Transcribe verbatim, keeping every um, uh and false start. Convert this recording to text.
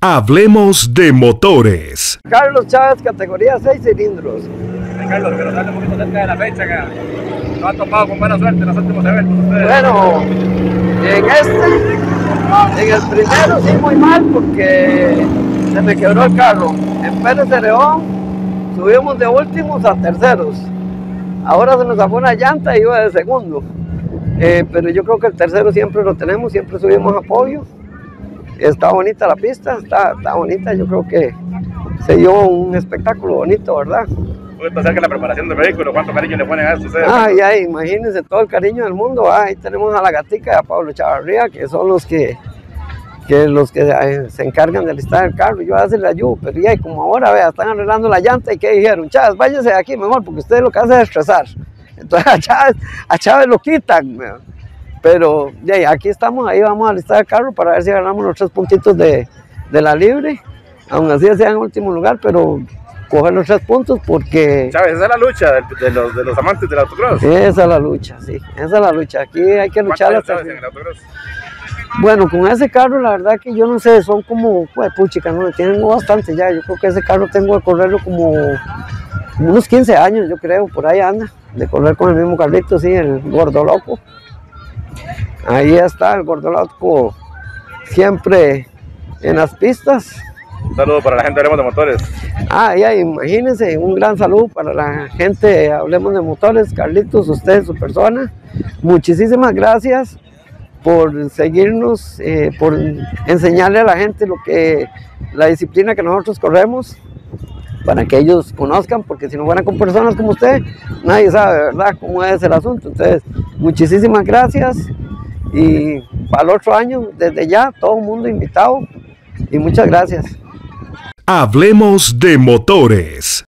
Hablemos de motores. Carlos Chávez, categoría seis cilindros. Hey, Carlos, pero dale un poquito cerca de la fecha que no ha topado con buena suerte en los últimos eventos ustedes. Bueno, en este, en el primero sí muy mal porque se me quebró el carro. En Pérez de León subimos de últimos a terceros. Ahora se nos sacó una llanta y iba de segundo. Eh, pero yo creo que el tercero siempre lo tenemos, siempre subimos a podio. Está bonita la pista, está, está bonita, yo creo que se dio un espectáculo bonito, ¿verdad? ¿Puede pasar que la preparación del vehículo, cuánto cariño le ponen a eso ustedes? Ay, ay, imagínense todo el cariño del mundo. Ahí tenemos a la Gatica y a Pablo Chavarría, que son los que, que, los que eh, se encargan de alistar el carro. Yo a veces le ayudo, pero ya, como ahora, vea, están arreglando la llanta y ¿qué dijeron? Chávez, váyase de aquí mejor, porque usted lo que hace es estresar. Entonces a Chávez, a Chávez lo quitan, ¿verdad? Pero ya, aquí estamos, ahí vamos a alistar el carro para ver si ganamos los tres puntitos de, de la libre. Aún así sea en último lugar, pero coger los tres puntos porque... Chávez, esa es la lucha de, de, los, de los amantes del autocross. Esa es la lucha, sí, esa es la lucha. Aquí hay que luchar hasta... En el autocross? Bueno, con ese carro la verdad que yo no sé, son como, pues puchica, no, tienen bastante ya. Yo creo que ese carro tengo que correrlo como, como unos quince años, yo creo, por ahí anda, de correr con el mismo carrito, sí, el gordo loco. Ahí está el gordo loco, siempre en las pistas. Un saludo para la gente de Hablemos de Motores. Ah, ya, imagínense, un gran saludo para la gente de Hablemos de Motores. Carlitos, usted, su persona, muchísimas gracias por seguirnos, eh, por enseñarle a la gente lo que, la disciplina que nosotros corremos, para que ellos conozcan, porque si no fueran con personas como usted, nadie sabe, ¿verdad?, cómo es el asunto. Entonces, muchísimas gracias y para el otro año, desde ya, todo el mundo invitado y muchas gracias. Hablemos de motores.